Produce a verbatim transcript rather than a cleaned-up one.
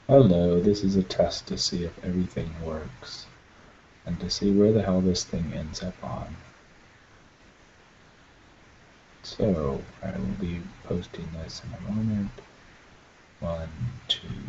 Hello, this is a test to see if everything works, and to see where the hell this thing ends up on. So, I will be posting this in a moment. One, two,